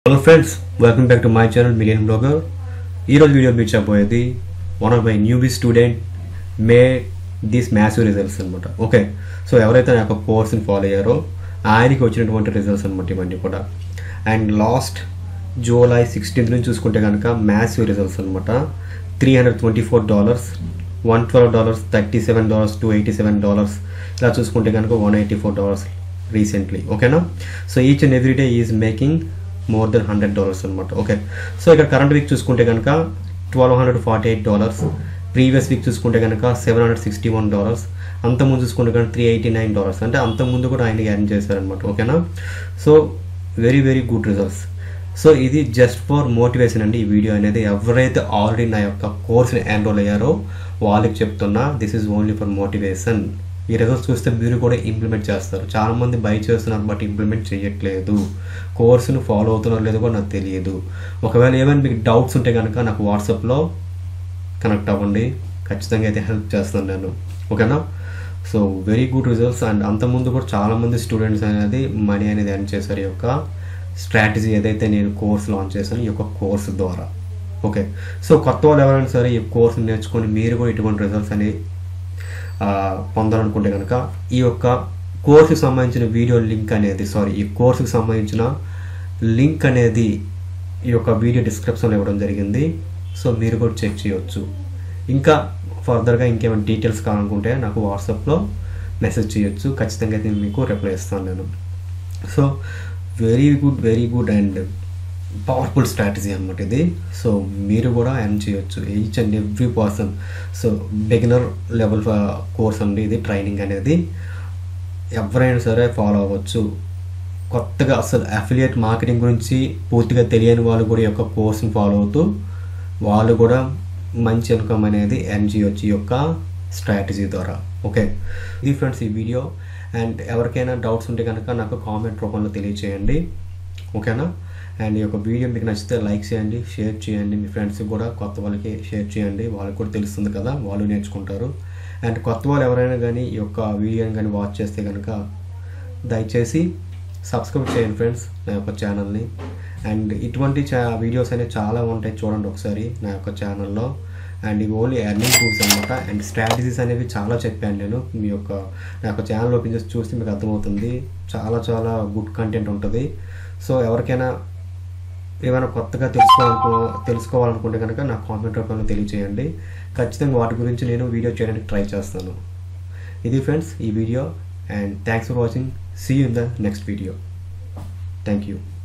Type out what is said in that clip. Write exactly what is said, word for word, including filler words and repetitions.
Hello friends, welcome back to my channel Million Blogger. Ee roju video meet chaboyedi one of my newbie student made these massive results anamata. Okay, so evaraithe na course ni follow ayyaro ayaniki vachinatuvanti results anamata ivanni kuda. And last July sixteenth nunchi chusukunte ganaka massive results anamata. three hundred twenty-four dollars, one hundred twelve dollars, thirty-seven dollars to eighty-seven dollars ila chusukunte ganaka one hundred eighty-four dollars recently. Okay na, so each and every day he is making more than one hundred dollars anamata. Okay, so ఇక్కడ current week చూసుకుంటే గనుక twelve forty-eight dollars, previous week చూసుకుంటే గనుక seven hundred sixty-one dollars, అంత ముందు చూసుకుంటే గనుక three hundred eighty-nine dollars, అంటే అంత ముందు కూడా ఆయన ఎర్న్ చేశారన్నమాట. ఓకేనా, so very very good results. So ఇది జస్ట్ ఫర్ మోటివేషన్ అండి. ఈ వీడియో అనేది ఎవరైతే ఆల్రెడీ నా యొక్క కోర్స్ని ఎన్రోల్ అయ్యారో వాళ్ళకి చెప్తున్నా, this is only for motivation. ఈ రిజల్ట్స్ చూస్తే మీరు కూడా ఇంప్లిమెంట్ చేస్తారు. చాలామంది బై చేస్తున్నారు బట్ ఇంప్లిమెంట్ చేయట్లేదు, కోర్సును ఫాలో అవుతున్నారో లేదో కూడా నాకు తెలియదు. ఒకవేళ ఏమైనా మీకు డౌట్స్ ఉంటే కనుక నాకు వాట్సాప్లో కనెక్ట్ అవ్వండి, ఖచ్చితంగా అయితే హెల్ప్ చేస్తాను నేను. ఓకేనా, so very good results. And అంతకుముందు కూడా చాలామంది స్టూడెంట్స్ అనేది మనీ అనేది ఎర్న్ చేశారు ఈ యొక్క స్ట్రాటజీ ఏదైతే నేను కోర్స్ లాంచ్ చేశాను ఈ యొక్క కోర్స్ ద్వారా. ఓకే, సో కొత్త వాళ్ళు ఎవరైనా సరే ఈ కోర్స్ నేర్చుకొని మీరు కూడా ఇటువంటి రిజల్ట్స్ అనేవి పొందాలనుకుంటే కనుక ఈ యొక్క కోర్సుకి సంబంధించిన వీడియో లింక్ అనేది సారీ ఈ కోర్సుకి సంబంధించిన లింక్ అనేది ఈ యొక్క వీడియో డిస్క్రిప్షన్లో ఇవ్వడం జరిగింది. సో మీరు కూడా చెక్ చేయవచ్చు. ఇంకా ఫర్దర్గా ఇంకేమైనా డీటెయిల్స్ కావాలనుకుంటే నాకు వాట్సాప్లో మెసేజ్ చేయొచ్చు, ఖచ్చితంగా అయితే మీకు రిప్లై ఇస్తాను నేను. So very good very good and powerful strategy అన్నమాట ఇది. సో మీరు కూడా ఎర్న్ చేయొచ్చు, each and every person. So beginner level course అండి ఇది, ట్రైనింగ్ అనేది ఎవరైనా సరే ఫాలో అవ్వచ్చు. కొత్తగా అసలు అఫిలియేట్ మార్కెటింగ్ గురించి పూర్తిగా తెలియని వాళ్ళు కూడా ఈ యొక్క కోర్స్ని ఫాలో అవుతూ వాళ్ళు కూడా మంచి ఇన్కమ్ అనేది ఎర్న్ చేయొచ్చు ఈ యొక్క స్ట్రాటజీ ద్వారా. ఓకే, ఇది ఫ్రెండ్స్ ఈ వీడియో. అండ్ ఎవరికైనా డౌట్స్ ఉంటే కనుక నాకు కామెంట్ రూపంలో తెలియచేయండి. ఓకేనా, అండ్ ఈ యొక్క వీడియో మీకు నచ్చితే లైక్ చేయండి, షేర్ చేయండి, మీ ఫ్రెండ్స్కి కూడా కొత్త వాళ్ళకి షేర్ చేయండి, వాళ్ళకి కూడా తెలుస్తుంది కదా, వాళ్ళు నేర్చుకుంటారు. అండ్ కొత్త వాళ్ళు ఎవరైనా కానీ ఈ యొక్క వీడియోని కానీ వాచ్ చేస్తే కనుక దయచేసి సబ్స్క్రైబ్ చేయండి ఫ్రెండ్స్ నా యొక్క ఛానల్ని. అండ్ ఇటువంటి చా వీడియోస్ అనేవి చాలా ఉంటాయి, చూడండి ఒకసారి నా యొక్క ఛానల్లో. అండ్ ఇవి ఓన్లీ ఎర్నింగ్ టూల్స్ అనమాట. అండ్ స్ట్రాటజీస్ అనేవి చాలా చెప్పాను నేను. మీ యొక్క నా యొక్క ఛానల్ ఓపెన్ చేసి చూస్తే మీకు అర్థమవుతుంది, చాలా చాలా గుడ్ కంటెంట్ ఉంటుంది. సో ఎవరికైనా ఏమైనా కొత్తగా తెలుసుకోవాలనుకో తెలుసుకోవాలనుకుంటే కనుక నాకు కామెంట్ రూపంలో తెలియచేయండి, ఖచ్చితంగా వాటి గురించి నేను వీడియో చేయడానికి ట్రై చేస్తాను. ఇది ఫ్రెండ్స్ ఈ video. And thanks for watching. See you in the next video. Thank you.